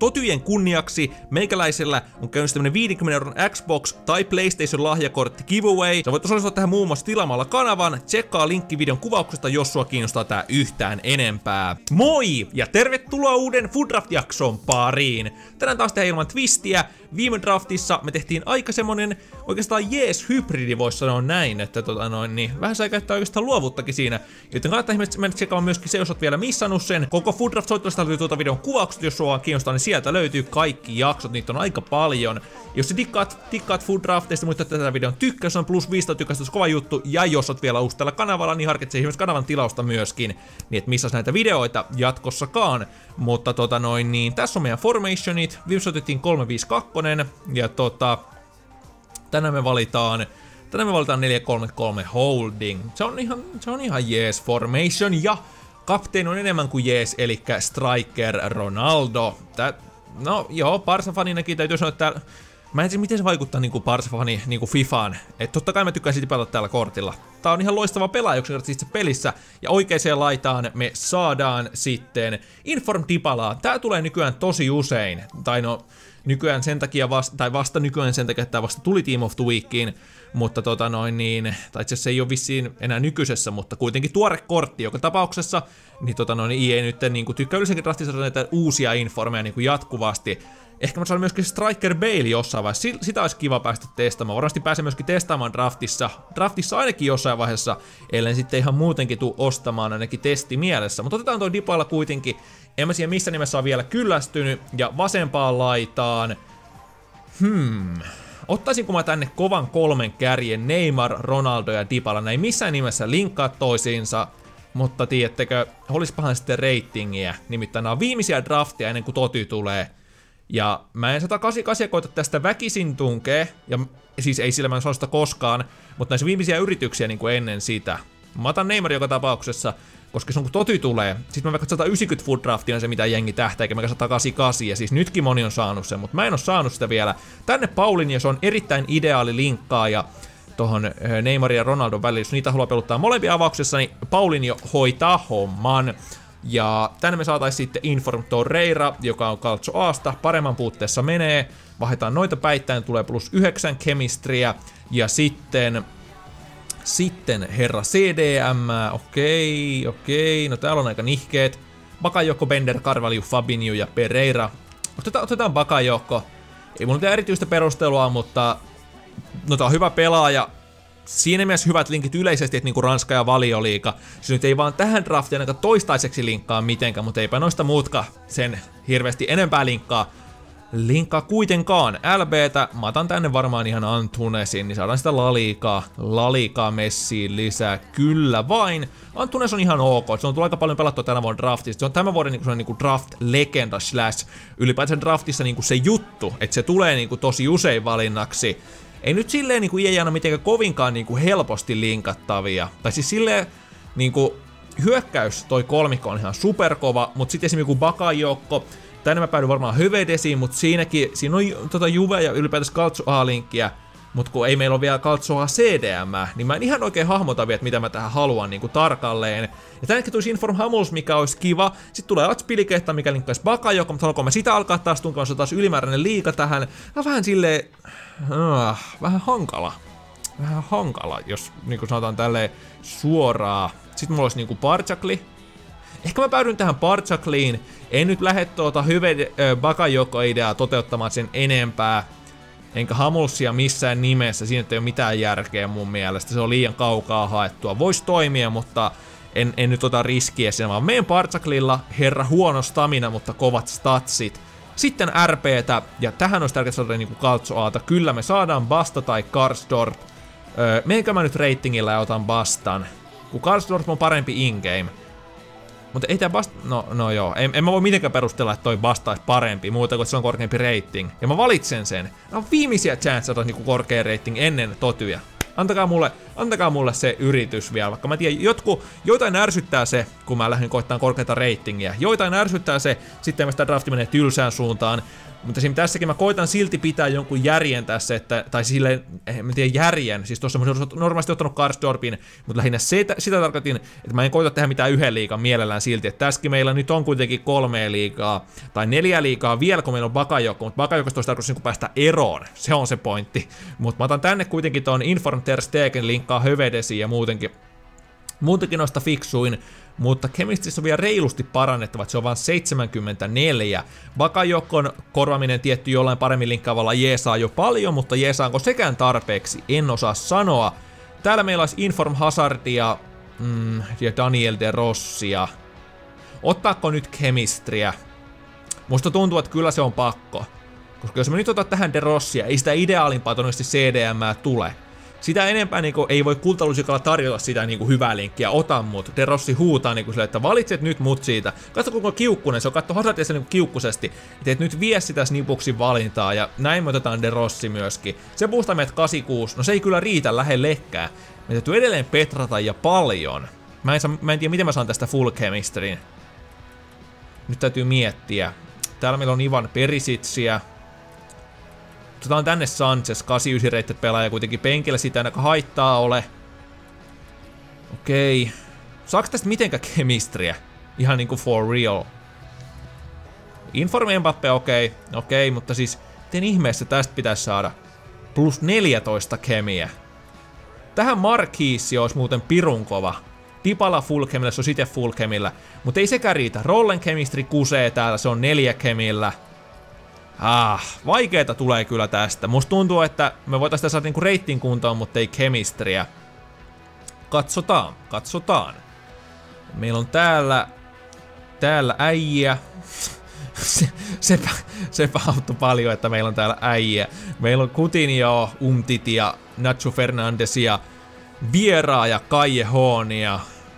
Totyjen kunniaksi meikäläisellä on käynnissä tämmönen 50 € Xbox tai PlayStation lahjakortti giveaway. Sä voit osallistua tähän muun muassa tilaamalla kanavan. Tsekkaa linkki videon kuvauksesta, jos sua kiinnostaa tää yhtään enempää. Moi! Ja tervetuloa uuden Food Draft-jakson pariin. Tänään taas tehdään ilman twistiä. Viime draftissa me tehtiin aika semmonen oikeastaan jees hybridi, vois sanoa näin, että vähän sai käyttää oikeastaan luovuuttakin siinä. Joten kannattaa ihmeessä mennä tsekaamaan myöskin se, jos oot vielä missannut sen. Koko Food Draft-soittelusta löytyy tuota videon kuvaukset, jos sua kiinnostaa, niin sieltä löytyy kaikki jaksot, niitä on aika paljon. Jos sä tikkaat Food Drafteista, muista tätä videon tykkäys on plus 500 tykkästä, kova juttu. Ja jos oot vielä uusi tällä kanavalla, niin harkitse ihmeessä kanavan tilausta myöskin, niin et missas näitä videoita jatkossakaan. Mutta tässä on meidän formationit. Viimeksi otettiin 352 ja tänään me valitaan 433 holding. Se on ihan jees formation ja kapteeni on enemmän kuin jees, eli striker Ronaldo. No joo, Barca-faninakin täytyy sanoa, että mä en tiedä miten se vaikuttaa niinku Barca-fani niinku Fifaan. Et totta kai mä tykkään siitä pelata tällä kortilla. Tää on ihan loistava pelaaja yksinkertaisesti pelissä. Ja oikeeseen laitaan me saadaan sitten Inform Dybalaa. Tää tulee nykyään tosi usein. Tai no nykyään sen takia vasta nykyään sen takia, että tää vasta tuli Team of the Weekiin. Mutta tai itse asiassa se ei ole vissiin enää nykyisessä, mutta kuitenkin tuore kortti joka tapauksessa. Niin EA nyt niinku tykkää yleensäkin draftissa näitä uusia informeja niinku jatkuvasti. Ehkä mä saan myöskin Striker Bale jossain vaiheessa, sitä olisi kiva päästä testaamaan. Varmasti pääsee myöskin testaamaan draftissa ainakin jossain vaiheessa, ellen sitten ihan muutenkin tuu ostamaan ainakin testimielessä. Mutta otetaan toi Dybala kuitenkin, en mä siihen missä nimessä ole vielä kyllästynyt, ja vasempaan laitaan, ottaisinko mä tänne kovan kolmen kärjen Neymar, Ronaldo ja Dybala, näin missään nimessä linkkaa toisiinsa. Mutta tiedättekö, olispahan sitten ratingia, nimittäin nämä on viimeisiä draftia ennen kuin Toty tulee. Ja mä en 188 koita tästä väkisin tunkee, ja siis ei sillä mä en saa sitä koskaan, mutta näissä viimeisiä yrityksiä niin kuin ennen sitä. Mä otan Neymar joka tapauksessa, koska se on kun Toty tulee, sit mä vaikka 190 Food Draftia on se mitä jengi tähtää, eikä mä 188, ja siis nytkin moni on saanut sen, mutta mä en oo saanut sitä vielä. Tänne Paulinho, se on erittäin ideaali linkkaaja tohon Neymarin ja Ronaldon välillä, jos niitä haluaa peluttaa molempia avauksessa, niin Paulinho hoitaa homman. Ja tänne me saatais sitten Inform Torreira, joka on Calcio Asta, paremman puutteessa menee. Vaihdetaan noita päittäin, tulee plus 9 chemistryä. Ja sitten herra CDM, okei, no täällä on aika nihkeet. Bakayoko, Bender, Carvalho, Fabinho ja Pereira. Otetaan Bakayoko. Ei mun mitään erityistä perustelua, mutta no tää on hyvä pelaaja. Siinä mielessä hyvät linkit yleisesti, että niinku Ranska ja Valioliiga. Se nyt ei vaan tähän draftiin ainakaan toistaiseksi linkkaa mitenkään, mutta eipä noista muutkaan sen hirveästi enempää linkkaa kuitenkaan. LBtä, mä otan tänne varmaan ihan Antunesin, niin saadaan sitä Laliikaa Messiin lisää. Kyllä vain. Antunes on ihan ok, se on tullut aika paljon pelattua tänä vuonna draftissa. Se on tämän vuoden niinku draft-legenda slash ylipäätään draftissa niinku se juttu, että se tulee niinku tosi usein valinnaksi. Ei nyt silleen niinku ei aina mitenkään kovinkaan niinku helposti linkattavia. Tai siis silleen niinku hyökkäys toi kolmikko on ihan superkova, mut sitten esimerkiksi Bakayoko, tänne mä päädyin varmaan Hövedesiin, mut siinä on Juve ja ylipäätänsä Calcio A-linkkiä, mut kun ei meillä ole vielä Calcio A CDM, niin mä en ihan oikein hahmota vielä, että mitä mä tähän haluan niinku tarkalleen. Ja tännekin tulisi Inform Hummels, mikä olisi kiva. Sitten tulee Atspilikeetta, mikä linkkaisi Bakayoko, mutta haluanko mä sitä alkaa taas tunkaan, se taas ylimääräinen liiga tähän. Vähän silleen vähän hankala, jos niinku sanotaan tälleen suoraan. Sitten mulla olisi niinku Barchakli. Ehkä mä päädyin tähän Barchakliin. En nyt lähde Bakayoko-ideaa toteuttamaan sen enempää. Enkä Hummelsia missään nimessä, siinä ei ole mitään järkeä mun mielestä. Se on liian kaukaa haettua. Vois toimia, mutta en nyt ota riskiä sen, vaan meen Barchaklilla. Herra huono stamina, mutta kovat statsit. Sitten RPtä, ja tähän olisi tärkeää saada niinku Calcio A:ta. Kyllä me saadaan Basta tai Karsdorp. Meenkö mä nyt ratingilla ja otan Bastan? Kun Karsdorp on parempi in-game. Mutta ei tää Basta... No joo, en mä voi mitenkään perustella, että toi Basta olisi parempi, muuta kuin se on korkeampi rating. Ja mä valitsen sen. Nämä on viimeisiä chance saada niinku korkea rating ennen Totyä. Antakaa mulle se yritys vielä, vaikka mä tiedän, joitain ärsyttää se, kun mä lähden koittamaan korkeata ratingia. Joitain ärsyttää se, sitten mä sitä drafti menee tylsään suuntaan. Mutta tässäkin mä koitan silti pitää jonkun järjen tässä, että, tai silleen, en tiedä järjen, siis tuossa mä olisin normaalisti ottanut Karsdorpin, mutta lähinnä sitä tarkoitin, että mä en koita tehdä mitään yhden liigan mielellään silti, että tässäkin meillä nyt on kuitenkin 3 liigaa, tai 4 liigaa vielä, kun meillä on Bakayoko, mutta Bakayokosta olisi tarkoitus niin päästä eroon, se on se pointti. Mutta mä otan tänne kuitenkin ton Inform ter Stegen, linkkaa Hövedesiin ja muutenkin noista fiksuin, mutta Chemistrissä on vielä reilusti parannettava, että se on vain 74. Bakayokon korvaaminen tietty jollain paremmin linkkaavalla jeesaa jo paljon, mutta jeesaanko sekään tarpeeksi, en osaa sanoa. Täällä meillä olisi Inform Hazardia ja Daniel De Rossia. Ottaako nyt Chemistryä? Musta tuntuu, että kyllä se on pakko. Koska jos mä nyt otan tähän De Rossia, ei sitä ideaalimpaa todennäköisesti CDM:ää tule. Sitä enempää niinku ei voi kultalusikalla tarjota sitä niinku hyvää linkkiä, ota mut. De Rossi huutaa niinku sille, että valitset nyt mut siitä. Katso kuinka kiukkunen, se on katso Hazardissa niinku kiukkusesti. Et nyt vie sitä Snipuksin valintaa ja näin me otetaan De Rossi myöskin. Se boostaa meidät 86, no se ei kyllä riitä lähellekään. Me täytyy edelleen petrata ja paljon. Mä en tiedä miten mä saan tästä full chemistryn. Nyt täytyy miettiä. Täällä meillä on Ivan Perisitsiä. Otetaan tänne Sanchez, 89 rated pelaaja kuitenkin penkillä, sitä ainakaan haittaa ole. Okei. Saaks tästä mitenkä chemistryä? Ihan niinku for real. Inform Mbappe, okei, mutta siis miten ihmeessä tästä pitäisi saada plus 14 kemiä. Tähän Marquise olisi muuten pirun kova. Dybala full chemillä, se on itse full chemillä. Mutta ei sekään riitä. Rollen chemistry kusee täällä, se on 4 chemillä. Vaikeeta tulee kyllä tästä. Musta tuntuu, että me voitaisiin saada niinku reittin kuntoon, mutta ei chemistryä. Katsotaan. Meillä on täällä äijä. Sepä auttoi paljon, että meillä on täällä äijä. Meillä on Coutinho, Umtitia, Nacho Fernandesia, Vieraa ja Callejonia.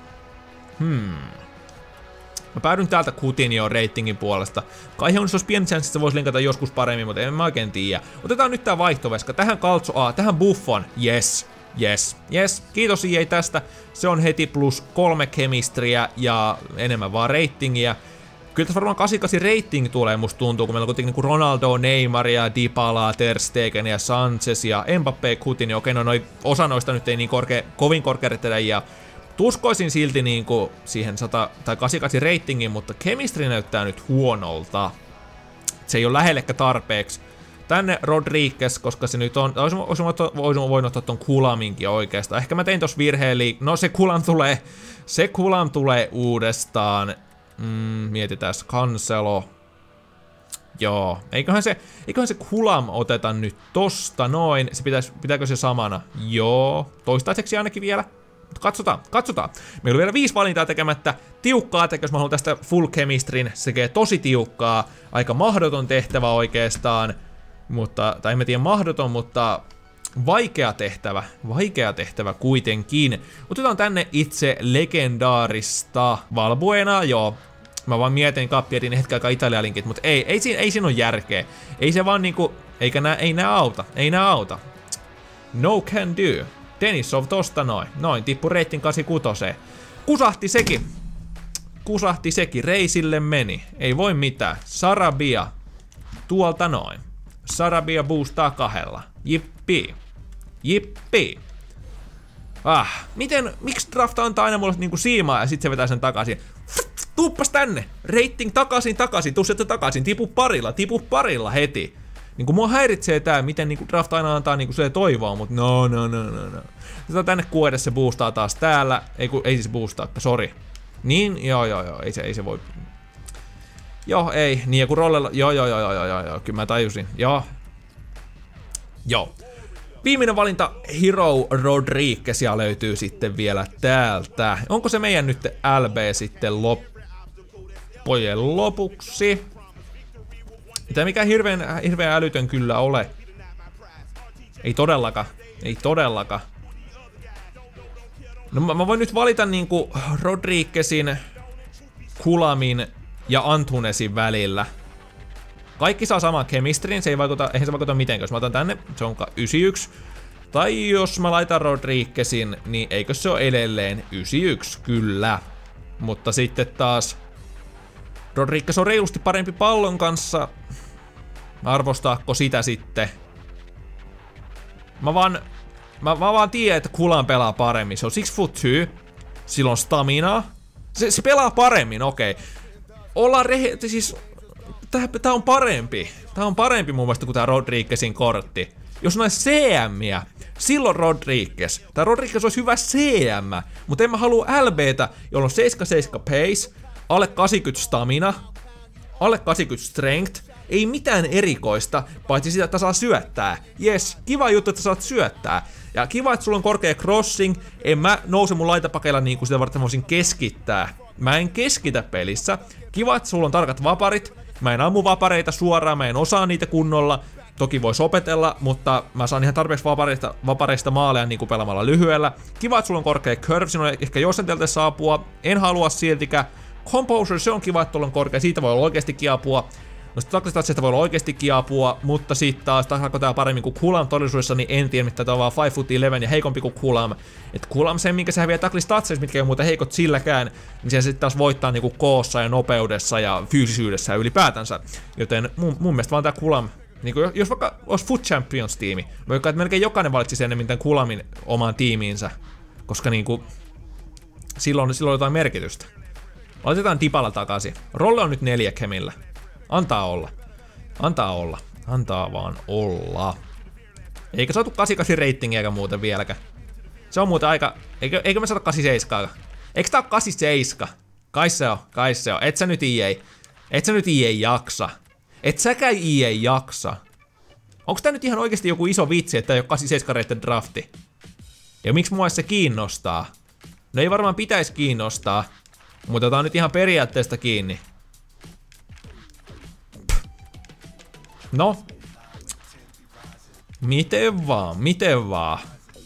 Mä päädyn täältä Coutinho ratingin puolesta. Callejon olisi pieni chance, että se voisi linkata joskus paremmin, mutta en mä oikein tiedä. Otetaan nyt tää vaihtoveska. Tähän Calcio A, tähän Buffon. Yes. Kiitos EA tästä. Se on heti plus 3 chemistryä ja enemmän vaan ratingia. Kyllä tässä varmaan 88 rating tulee, musta tuntuu, kun meillä on kuitenkin niinku Ronaldo, Neymaria, Dybala, Ter Stegen ja Sanchez ja Mbappé, Coutinho. Okei, no osa noista nyt ei niin kovin korkeat ja tuskoisin silti niinku siihen 100 tai 88 ratingin, mutta chemistry näyttää nyt huonolta. Se ei ole lähellekään tarpeeksi. Tänne Rodriguez, koska se nyt on, olisin voinut ottaa ton Kulaminkin oikeastaan. Ehkä mä tein tossa virheen no se Kulam tulee uudestaan. Mietitään Cancelo. Joo, eiköhän se Kulam oteta nyt tosta noin. Se pitääkö se samana? Joo, toistaiseksi ainakin vielä. Katsotaan. Meillä on vielä 5 valintaa tekemättä. Tiukkaa tekee, jos mä haluan tästä full chemistryn. Se tekee tosi tiukkaa. Aika mahdoton tehtävä oikeastaan. Tai en mä tiedä mahdoton, mutta vaikea tehtävä kuitenkin. Otetaan tänne itse legendaarista Valbuenaa, joo. Mä vaan mietin kappietin hetken aikaa Italia-linkit, mutta ei siinä ole järkeä. Ei se vaan niinku, ei nää auta. No can do. Denisov tosta noin, tippu reitin 86. Kusahti sekin, reisille meni. Ei voi mitään. Sarabia. Tuolta noin. Sarabia boostaa 2. Jippi. Miksi draft antaa aina mulle niinku siimaa ja sit se vetää sen takaisin? Tuuppas tänne! Rating takaisin, tuu sieltä takaisin, tipu parilla heti. Niinku mua häiritsee tää, miten niinku draft aina antaa niinku se toivoa, mut no. Tätä tänne kuedes se boostaa taas täällä. Ei siis boostaa, sori. Niin, joo, ei se voi. Joo, ei, niin ja kun rollella, joo, kyllä mä tajusin, joo. Viimeinen valinta, Hero Rodriguezia löytyy sitten vielä täältä. Onko se meidän nyt LB sitten loppujen lopuksi? Mitä mikään hirveän älytön kyllä ole. Ei todellakaan. No mä voin nyt valita niinku Rodriguezin, Kulamin ja Antunesin välillä. Kaikki saa saman chemistryn, eihän se vaikuta mitenkään. Jos mä otan tänne, se on 91. Tai jos mä laitan Rodriguezin, niin eikö se ole edelleen 91? Kyllä. Mutta sitten taas Rodriguez on reilusti parempi pallon kanssa. Arvostaako sitä sitten? Mä vaan tiedän, että Kulam pelaa paremmin. Se on 6'2". Sillä on staminaa. Se pelaa paremmin, okei. Ollaan siis... Tää on parempi. Tää on parempi mun mielestä kuin tää Rodriguezin kortti. Jos näin CM-iä, silloin Rodriguez. Tää Rodriguez olisi hyvä CM, mutta en mä halua LBtä, jolla on 77 pace, alle 80 stamina, alle 80 strength. Ei mitään erikoista, paitsi sitä, että saa syöttää. Jes, kiva juttu, että saat syöttää. Ja kiva, että sulla on korkea crossing. En mä nouse mun laitapakeilla niin kuin sitä varten voisin keskittää. Mä en keskitä pelissä. Kiva, että sulla on tarkat vaparit. Mä en ammu vapareita suoraan, mä en osaa niitä kunnolla. Toki vois opetella, mutta mä saan ihan tarpeeksi vapareista maaleja niin kuin pelaamalla lyhyellä. Kiva, että sulla on korkea curve, siinä on ehkä jossain tieltä apua. En halua siltikään. Composure, se on kiva, että tuolla on korkea, siitä voi olla oikeastikin apua. No sit taklistaatsesta voi olla oikeestikin apua, mutta sit taas taklaako tää paremmin kuin Kulam todellisuudessa, niin en tiedä, mitä tää on vaan 5'11" ja heikompi kuin Kulam. Et Kulam sen, minkä se häviää taklistatseissa, mitkä ei ole muuten heikot silläkään, niin se sitten taas voittaa niinku koossa ja nopeudessa ja fyysisyydessä ja ylipäätänsä. Joten mun mielestä vaan tää Kulam, niinku jos vaikka olisi Foot Champions tiimi, vaikka että melkein jokainen valitsisi enemmän tämän Kulamin omaan tiimiinsä, koska niinku silloin on jotain merkitystä. Laitetaan Dybala takaisin. Rolle on nyt 4 Kemillä. Antaa olla. Antaa olla. Antaa vaan olla. Eikä saatu 88 ratingia eikä muuten vieläkään. Se on muuten aika... Eikö me saada 87? Eikö tää oo 87? Kai se on. Et sä nyt EA jaksa. Et säkään EA jaksa. Onks tää nyt ihan oikeesti joku iso vitsi, että tää ei oo 87 rated drafti? Ja miksi mua se kiinnostaa? No ei varmaan pitäisi kiinnostaa. Mutta tää on nyt ihan periaatteesta kiinni. No. Miten vaan.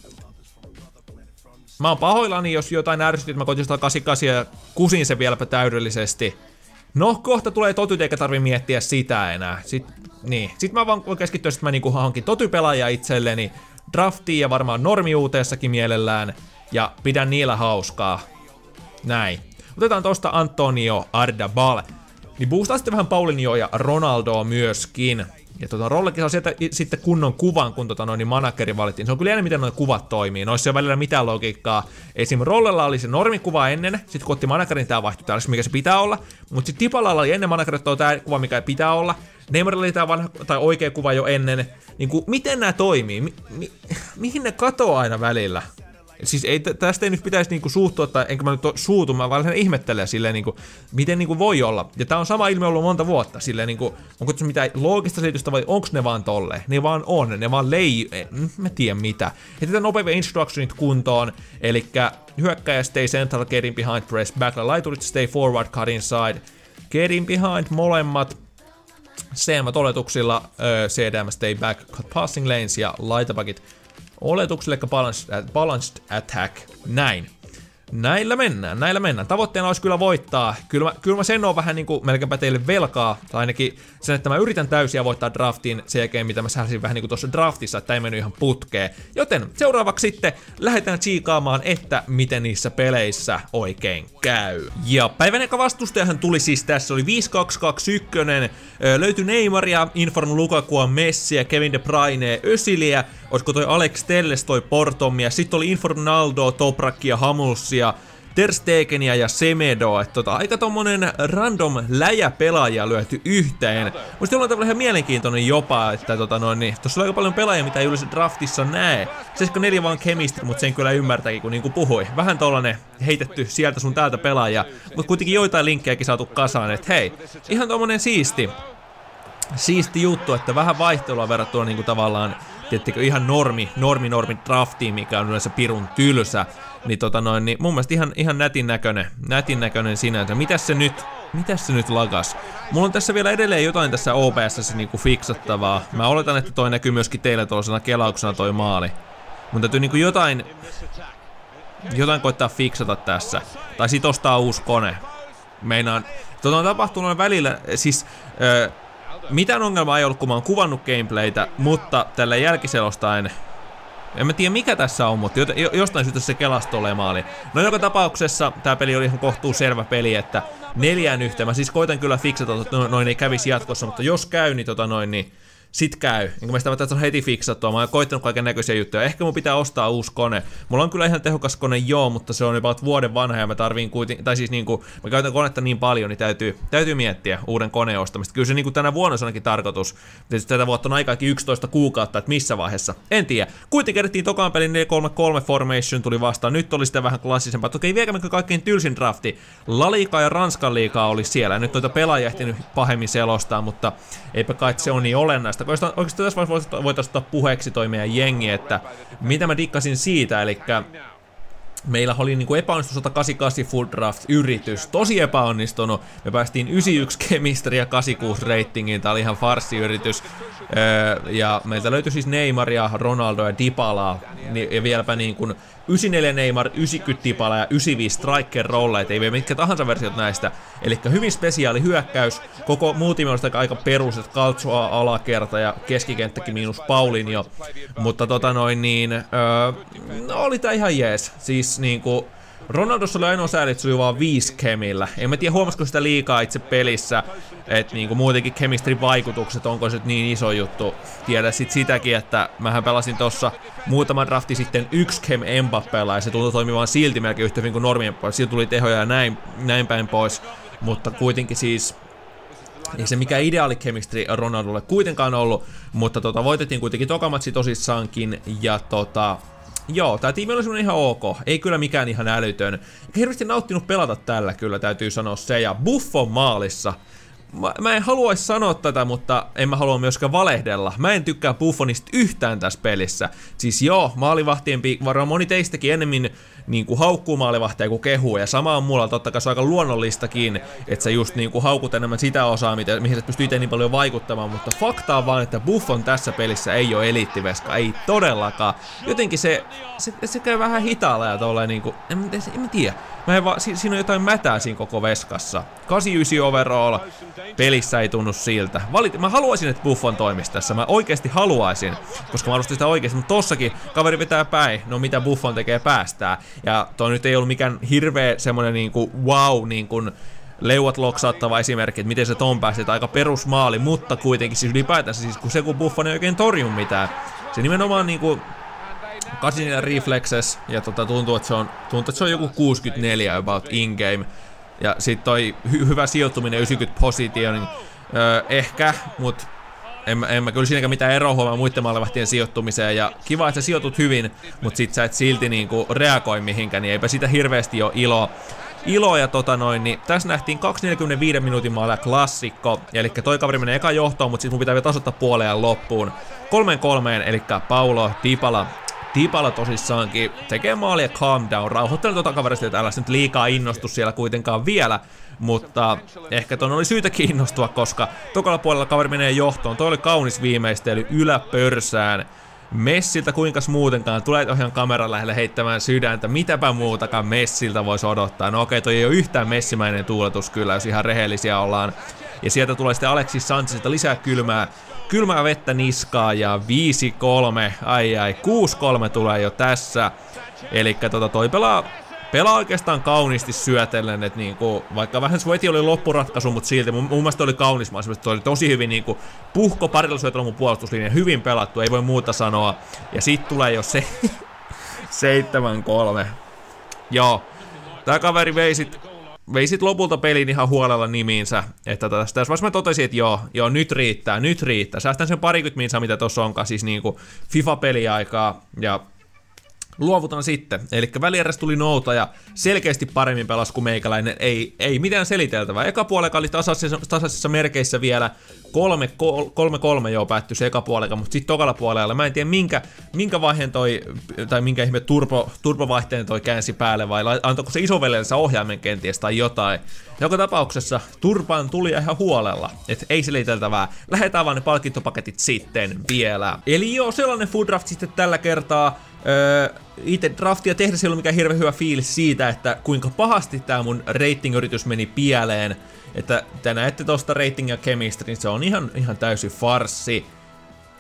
Mä oon pahoillani, jos jotain ärsytti, että mä koitin 188 ja kusin se vieläpä täydellisesti. No, kohta tulee totyt, eikä tarvi miettiä sitä enää. Sit mä vaan voin keskittyä, että mä niinku hankin totypelaajia itselleni. Draftiin ja varmaan normiuuteessakin mielellään. Ja pidän niillä hauskaa. Näin. Otetaan tosta Antonio Ardabal. Niin boostaa sitten vähän Paulinhoa ja Ronaldoa myöskin. Ja Rollekin saa sieltä sitten kunnon kuvan, kun manageri valittiin. Se on kyllä miten nuo kuvat toimii. Noissa ei ole välillä mitään logiikkaa. Esim. Rollella oli se normikuva ennen, sitten kun otti managerin, tää vaihtui tällaisen, mikä se pitää olla. Mutta sitten Dybalalla oli ennen managerin, että tää kuva, mikä pitää olla. Neymarilla oli tää vanha, tai oikea kuva jo ennen. Niinku, miten nämä toimii? Mihin ne katoaa aina välillä? Siis tästä ei nyt pitäisi niinku suuttua, tai enkä mä nyt suutu, mä vaan ihmettelen silleen niinku, miten niinku voi olla. Ja tää on sama ilmiö ollut monta vuotta, silleen niinku, onko tässä mitään loogista selitystä vai onks ne vaan tolleen? Ne vaan on, ne vaan mä tiedän mitä. Heitetään nopeammin instructionit kuntoon, elikkä hyökkäjä stay central, get in behind, press back, laiturit stay forward, cut inside, get in behind, molemmat. CM oletuksilla, CDM stay back, cut passing lanes ja laitapakit oletuksille, balanced attack. Näin. Näillä mennään. Tavoitteena olisi kyllä voittaa. Kyllä mä sen on vähän niinku melkeinpä teille velkaa. Tai ainakin sen, että mä yritän täysiä voittaa draftin sen jälkeen, mitä mä sähäsin vähän niinku tossa draftissa, että ei mennyt ihan putkeen. Joten seuraavaksi sitten lähdetään tsiikaamaan, että miten niissä peleissä oikein käy. Ja päivän eka vastustajahan tuli siis tässä, oli 5-2-2-1. Löytyi Neymaria, Inform Lukakua, Messiä, Kevin De Bruyne, Öziliä. Olisiko toi Alex Telles, toi Portomia. Sitten oli Inform Naldo, Toprakia, Hamulsia, Ter Stegenia ja Semedoa. Aika tommonen random läjäpelaajia lyöty yhteen. Musta jollain tavalla ihan mielenkiintoinen jopa, että tossa oli aika paljon pelaajia, mitä ei yleensä draftissa näe. 74 vaan chemistry, mutta sen kyllä ymmärtääkin, kun niinku puhui. Vähän tollanen heitetty sieltä sun täältä pelaaja, mutta kuitenkin joitain linkkejäkin saatu kasaan, että hei, ihan tommonen siisti juttu, että vähän vaihtelua verrattuna niinku tavallaan, tiettikö, ihan normi draftiin, mikä on yleensä pirun tylsä, niin niin mun mielestä ihan nätin näköinen sinänsä. Mitäs se nyt lagas? Mulla on tässä vielä edelleen jotain tässä OBS:ssä niinku fiksattavaa. Mä oletan, että toi näkyy myöskin teille tuollaisena kelauksena toi maali. Mun täytyy niinku jotain koittaa fiksata tässä. Tai sit ostaa uusi kone. Meinaan, on tapahtunut välillä, siis mitään ongelmaa ei ollut, kun mä oon kuvannut gameplaytä, mutta tällä jälkiselostaen En mä tiedä mikä tässä on, mutta jostain syystä se kelastolee maali. No joka tapauksessa tää peli oli ihan kohtuu selvä peli, että 4-1. Mä siis koitan kyllä fiksata, että noin ei kävisi jatkossa, mutta jos käy, niin niin sit käy. Enkä mä sitä tästä on heti fiksattua. Mä oon koittanut kaiken näköisiä juttuja. Ehkä mun pitää ostaa uusi kone. Mulla on kyllä ihan tehokas kone joo, mutta se on about vuoden vanha ja mä tarviin kuitenkin, tai siis niinku, mä käytän konetta niin paljon, niin täytyy miettiä uuden koneen ostamista. Kyllä se niinku tänä vuonna on ainakin tarkoitus. Tietysti tätä vuotta on aikaakin 11 kuukautta, että missä vaiheessa. En tiedä. Kuitenkin kerättiin tokaan pelin 4-3-3 formation tuli vastaan. Nyt oli sitä vähän klassisempaa. Okei, vieläkö kaikkein tylsin drafti. La Liga ja Ranskan liigaa oli siellä. Nyt noita pelaajia ehtinyt pahemmin selostaa, mutta eipä kai se on niin olennaista. Oikeastaan tässä vaiheessa voitaisiin ottaa puheeksi toi meidän jengi, että mitä mä dikkasin siitä, eli meillä oli niinku epäonnistunut 188 full draft yritys, tosi epäonnistunut. Me päästiin 91 chemistry ja 86 ratingiin, tää oli ihan farssiyritys. Ja meiltä löytyi siis Neymaria, Ronaldo ja Dybalaa, ja vieläpä niin kuin 94 Neymar, 90 Dybala ja 95 striker rolleita, ei vielä mitkä tahansa versiot näistä. Eli hyvin spesiaali hyökkäys, koko muu tiimi on aika perus, että Calcio alakerta ja keskikenttäkin miinus Paulinho. Mutta no oli tää ihan jees, siis niinku Ronaldossa oli ainoa sääli, että se oli vaan 5 kemillä. En mä tiedä huomasiko sitä liikaa itse pelissä, että niinku muutenkin chemistry vaikutukset, onko se niin iso juttu. Tiedä sit sitäkin, että mähän pelasin tossa muutama drafti sitten 1 chem Mbappella ja se tuntui toimimaan silti melkein yhtä hyvin kuin normien pois. Siitä tuli tehoja ja näin päin pois, mutta kuitenkin siis ei se mikään ideaali chemistry Ronaldolle kuitenkaan ollut, mutta voitettiin kuitenkin tokamatsi tosissaankin ja joo, tää tiimi oli semmonen ihan ok, ei kyllä mikään ihan älytön. Eikä hirveästi nauttinut pelata tällä kyllä, täytyy sanoa se, ja Buffon maalissa. Mä en haluaisi sanoa tätä, mutta en mä halua myöskään valehdella. Mä en tykkää Buffonista yhtään tässä pelissä. Siis joo, maalivahtien varmaan moni teistäkin ennemmin niinku haukkuu maalivahtia kuin kehuu, ja sama on mulla, totta kai se on aika luonnollistakin, että sä just niinku haukut enemmän sitä osaa, mihin sä pystyy itse niin paljon vaikuttamaan, mutta fakta on vaan, että Buffon tässä pelissä ei ole eliittiveska, ei todellakaan. Jotenkin se käy vähän hitaalla ja tolleen niinku, en mä tiedä. Siinä on jotain mätää siinä koko veskassa. 89 overall, pelissä ei tunnu siltä. Mä haluaisin, että Buffon toimisi tässä, mä oikeesti haluaisin, koska mä arvostin sitä oikeesti, mutta tossakin kaveri vetää päin, no mitä Buffon tekee päästää. Ja toi nyt ei ollut mikään hirveä semmonen niinku wow niinku leuat loksauttava esimerkki, että miten se ton pääsi, että aika perusmaali, mutta kuitenkin siis ylipäätänsä siis kun Buffon ei oikein torju mitään. Se nimenomaan niinku 84 reflexes ja tuntuu, että se on joku 64 about in-game. Ja sit toi hyvä sijoittuminen 90 positioning, ehkä, mut en mä kyllä siinäkään mitään eroa huomaa muiden maalivahtien sijoittumiseen, ja kiva, että sä sijoitut hyvin, mut sit sä et silti niinku reagoi mihinkään, niin eipä sitä hirveästi oo iloa ja niin tässä nähtiin 2:45 minuutin maalia klassikko, eli toi kaveri menee eka johtoon, mut sit mun pitää vielä tasoittaa puoleen loppuun. 3-3, eli Paulo Dybala tosissaankin tekee maalia ja calm down, rauhoittelen kaverista, että älä nyt liikaa innostu siellä kuitenkaan vielä, mutta ehkä ton oli syytä kiinnostua, koska tokalla puolella kaveri menee johtoon, toi oli kaunis viimeistely yläpörsään. Messiltä kuinkas muutenkaan, tulee ihan kameran lähelle heittämään sydäntä, mitäpä muutakaan Messiltä voisi odottaa. No okei, toi ei ole yhtään messimäinen tuuletus kyllä, jos ihan rehellisiä ollaan. Ja sieltä tulee sitten Alexis Sanchezilta lisää kylmää vettä niskaa ja 5-3, 6-3 tulee jo tässä. Elikkä toi pelaa oikeastaan kauniisti syötellen, että niinku, vaikka vähän Sweaty oli loppuratkaisu, mutta silti mun mielestä oli kaunis maa, se oli tosi hyvin niinku puhko parilla syötellä mun puolustuslinjan, hyvin pelattu, ei voi muuta sanoa. Ja sit tulee jo se 7-3. Joo, tää kaveri vei sit lopulta pelin ihan huolella nimiinsä, että tässä vaiheessa mä totesin, että joo, nyt riittää. Säästän sen 20 minsaa, mitä tossa onkaan, siis niinku FIFA-peliaikaa, ja luovutan sitten. Elikkä välierässä tuli nouta ja selkeästi paremmin pelas kuin meikäläinen, ei mitään seliteltävää. Eka puolella oli tasaisissa merkeissä vielä 3-3 joo päättyi se eka puolella, mutta sitten tokalla puolella mä en tiedä minkä vaiheen tai minkä ihme turbovaihteen toi käänsi päälle vai antoiko se isoveljensä ohjaimen kenties tai jotain. Joka tapauksessa turpaan tuli ihan huolella, et ei seliteltävää. Lähetään vaan ne palkintopaketit sitten vielä. Eli joo, sellainen food draft sitten tällä kertaa. Itse draftia tehdessä ei ollut mikään hirveän hyvä fiilis siitä, että kuinka pahasti tää mun rating-yritys meni pieleen. Että te näette tosta rating ja chemistry, niin se on ihan täysin farssi.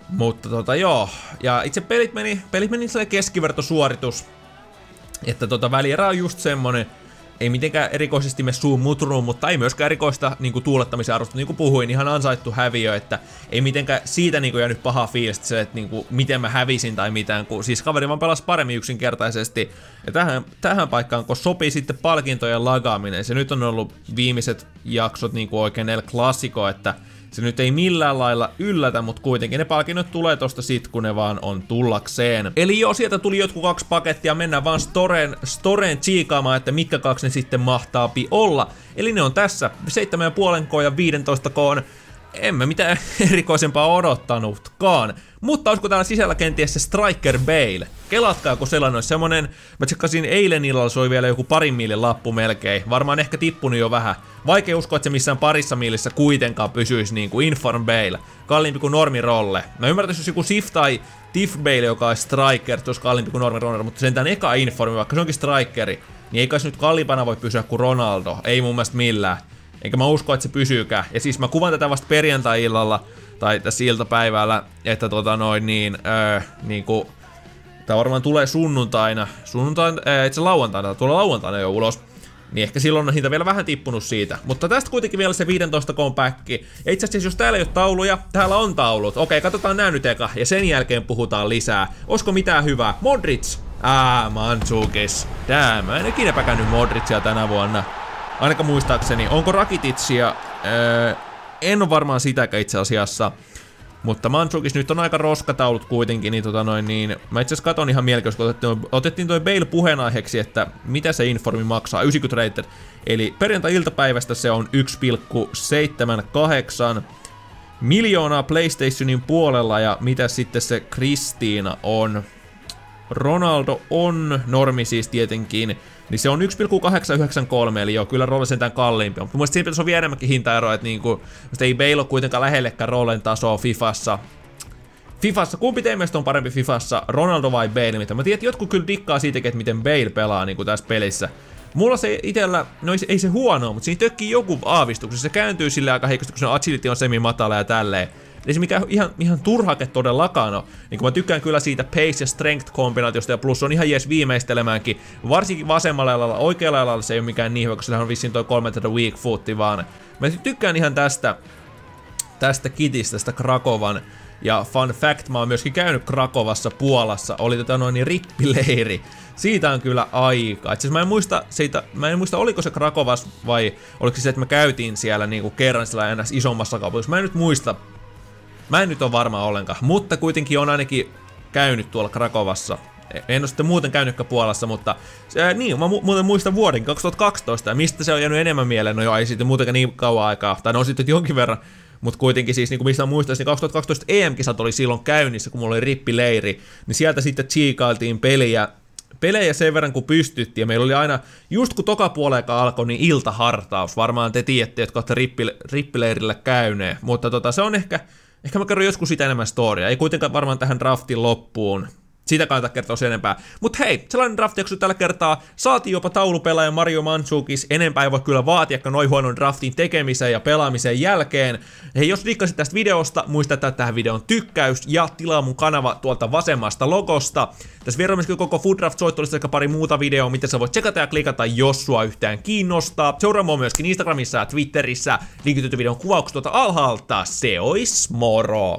Mutta joo, ja itse pelit meni sellainen keskivertosuoritus, että välierä on just semmonen, ei mitenkään erikoisesti me suun mutruun, mutta ei myöskään erikoista niinku tuulettamisen arvosta, niin kuin puhuin, ihan ansaittu häviö, että ei mitenkään siitä niinku jäänyt pahaa fiilistä se, että niinku, miten mä hävisin tai mitään, kun siis kaveri vaan pelasi paremmin yksinkertaisesti, ja tähän paikkaan, kun sopii sitten palkintojen lagaaminen, se nyt on ollut viimeiset jaksot niinku oikein El Clasico, että se nyt ei millään lailla yllätä, mutta kuitenkin ne palkinnot tulee tosta sit, kun ne vaan on tullakseen. Eli joo, sieltä tuli jotkut 2 pakettia, mennään vaan storeen tsiikaamaan, että mitkä 2 ne sitten mahtaapi olla. Eli ne on tässä, 7,5 ja 15 koon. Emme mitään erikoisempaa odottanutkaan. Mutta olisiko täällä sisällä kenties se Striker Bale? Kelatkaa, kun sellainen olisi semmonen. Mä tsekkasin eilen illalla, se oli vielä joku 2 miilin lappu melkein. Varmaan ehkä tippunut jo vähän. Vaikea uskoa, että se missään parissa miilissä kuitenkaan pysyisi niinku Inform Bale. Kalliimpi kuin Normi Rolle. Mä ymmärtäisin, jos joku Sif tai Tiff Bale, joka olisi Striker, olisi kalliimpi kuin Normi Rolle, mutta sentään eka Informi, vaikka se onkin Strikeri, niin ei kai se nyt kalliimpana voi pysyä kuin Ronaldo. Ei mun mielestä millään. Enkä mä usko, että se pysyykään. Ja siis mä kuvan tätä vasta perjantai-illalla, tai tässä iltapäivällä, että niinku, tää varmaan tulee sunnuntaina, itse lauantaina, tulee lauantaina jo ulos. Niin ehkä silloin on hinta vielä vähän tippunut siitä. Mutta tästä kuitenkin vielä se 15 koon päkki. Ja itse asiassa jos täällä ei ole tauluja, täällä on taulut. Okei, katsotaan nää nyt eka, ja sen jälkeen puhutaan lisää. Olisiko mitään hyvää? Modric! Mandžukić. Mä en ikinä päkännyt Modricia tänä vuonna. Ainakaan muistaakseni. Onko Rakiticia? En ole varmaan sitäkään itse asiassa. Mutta Mandžukić nyt on aika roskataulut kuitenkin, niin mä itse asiassa katon ihan mielenkiintoista, kun otettiin toi Bale puheenaiheeksi, että mitä se informi maksaa, 90 rated. Eli perjantai-iltapäivästä se on 1,78 miljoonaa PlayStationin puolella, ja mitä sitten se Kristiina on? Ronaldo on, normi siis tietenkin, niin se on 1,893, eli joo, kyllä Rolle sentään kalliimpi. Mutta mun mielestä siinä pitäisi olla vielä enemmänkin hintaeroa, että niinku, ei Bale ole kuitenkaan lähellekään Rollen tasoa Fifassa. Kumpi teidän mielestä on parempi Fifassa, Ronaldo vai Bale? Mitä mä tiedän, että jotkut kyllä dikkaa siitäkin, että miten Bale pelaa niinku tässä pelissä. Mulla se itellä, no ei se huono, mutta siinä tökkii joku aavistuksen. Se kääntyy sille aika heikosti, kun se agility on semi-matala ja tälleen. Ei se mikään ihan turhake todellakaan ole. Niin mä tykkään kyllä siitä pace ja strength kombinaatiosta, ja plus on ihan jees viimeistelemäänkin. Varsinkin vasemmalla jalalla, oikealla jalalla se ei ole mikään niin hyvä, koska sillä on vissiin toi 3 weak footti vaan. Mä tykkään ihan tästä kitistä, tästä Krakovan. Ja fun fact, mä oon myöskin käynyt Krakovassa, Puolassa, oli rippileiri. Siitä on kyllä aikaa. Itse asiassa mä en muista oliko se Krakovas vai oliko se, että me käytiin siellä niinku kerran sillä ns. Isommassa kaupungissa. Mä en nyt ole varma ollenkaan, mutta kuitenkin on ainakin käynyt tuolla Krakovassa. En ole sitten muuten käynytkään Puolassa, mutta niin, mä muuten muistan vuoden 2012, ja mistä se on jäänyt enemmän mieleen, no joo, ei sitten muutenkaan niin kauan aikaa, tai no sitten jonkin verran, mutta kuitenkin siis, niin kuin mistä muistaisin, niin 2012 EM-kisat oli silloin käynnissä, kun mulla oli rippileiri, niin sieltä sitten tsiikailtiin pelejä sen verran kun pystyttiin, ja meillä oli aina, just kun toka puoleeka alkoi, niin iltahartaus, varmaan te tiedätte, jotka olette rippileirillä käyneet, mutta se on ehkä mä kerron joskus sitä enemmän storia, ei kuitenkaan varmaan tähän draftin loppuun. Siitä kannattaa kertoa sen enempää. Mut hei, sellainen draft-jakso tällä kertaa. Saatiin jopa taulupelaaja Mario Mandžukić. Enempää ei voi kyllä vaatia noin huonon draftin tekemisen ja pelaamisen jälkeen. Hei, jos dikkasit tästä videosta, muista tätä tähän videon tykkäys ja tilaa mun kanava tuolta vasemmasta logosta. Tässä vielä on myöskin koko Food Draft-soittolista sekä pari muuta videoa, mitä sä voit tsekata ja klikata, jos sua yhtään kiinnostaa. Seuraa mua myöskin Instagramissa ja Twitterissä. Linkittyy videon kuvaukset tuolta alhaalta. Se ois moro!